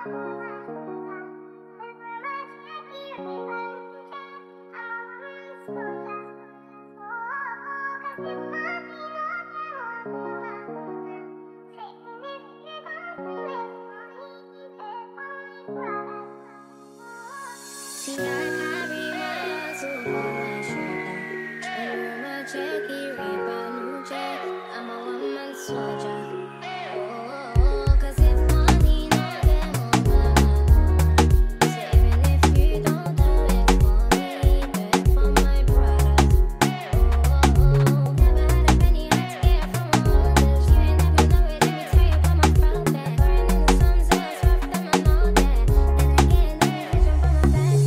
See, I carry my soul on my shoulder. And my check, I'm a woman soldier. Oh, 'cause if money not there, so even if you don't do it for me, do it for my brothers. Oh, never had a penny, had to get from my mothers. You ain't never know it, let me tell you about my proud back. Burning in the sun, so it's rough, them I know that. And again, let me vision from my best.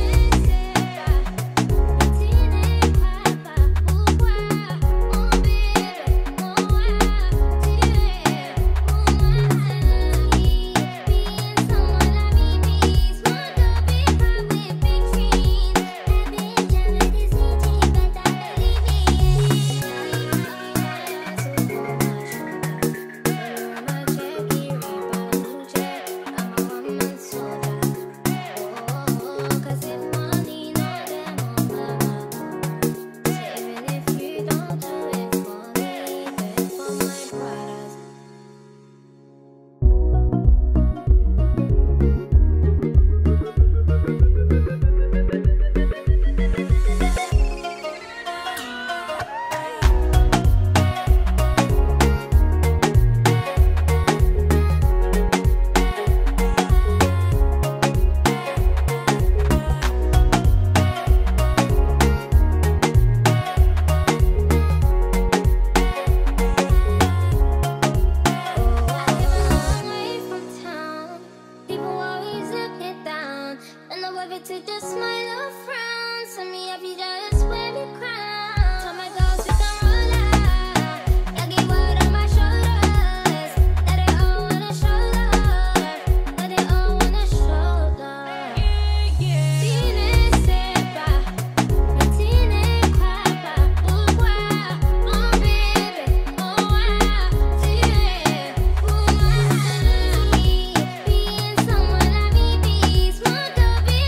To just smile or frown, send me up, you just wear the crown. Tell my girls we can roll out. I get word on my shoulders, that they all wanna show love, that they all wanna show love. Tiene sepa, no tiene culpa. Oh wow, oh baby, oh wow. Tiene una being someone like me, peace, more to be.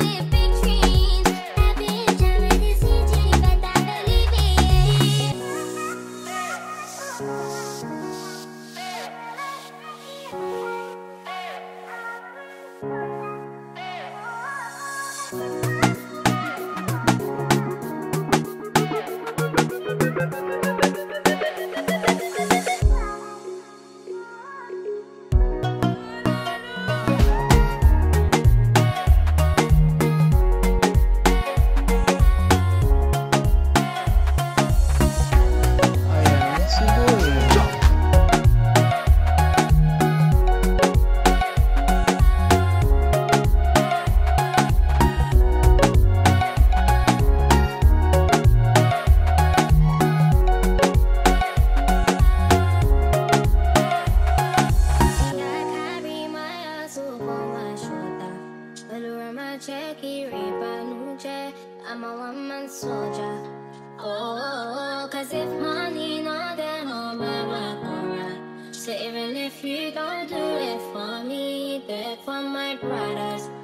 I'm a one-man soldier. Oh, 'cause if money not there, no matter alright. So even if you don't do it for me, do it for my brothers.